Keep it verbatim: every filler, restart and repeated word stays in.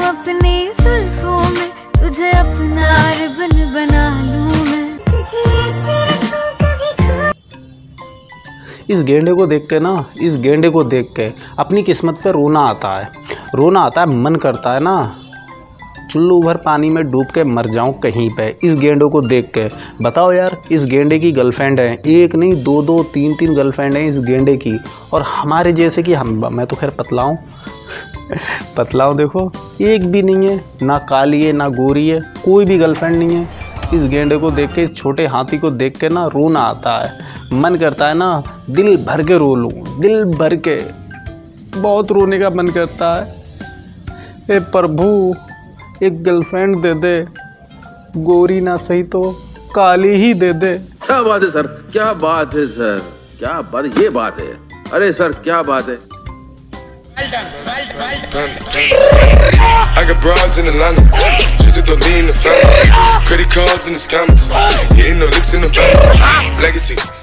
अपनी जुल्फों में तुझे अपना रिबन बना लूं मैं। इस गेंडे को देख के ना इस गेंडे को देख के अपनी किस्मत पे रोना आता है रोना आता है मन करता है ना चुल्लू भर पानी में डूब के मर जाऊं कहीं पे इस गेंडे को देख के। बताओ यार, इस गेंडे की गर्लफ्रेंड है, एक नहीं दो दो तीन तीन गर्लफ्रेंड है इस गेंडे की। और हमारे जैसे कि हम मैं तो खैर पतला हूँ पतला हूँ देखो, एक भी नहीं है, ना काली है ना गोरी है, कोई भी गर्लफ्रेंड नहीं है। इस गेंडे को देख के, इस छोटे हाथी को देख के ना रोना आता है, मन करता है ना दिल भर के रो लूँ, दिल भर के, बहुत रोने का मन करता है। ए प्रभु, एक गर्लफ्रेंड दे दे, गोरी ना सही तो काली ही दे दे। क्या बात है सर, क्या बात है सर, क्या बात, ये बात है। अरे सर क्या बात है। Well done, well, well done. I got broads in Atlanta, just to lean the family. Credit cards in the scammers, hitting no licks in the bank. Legacies.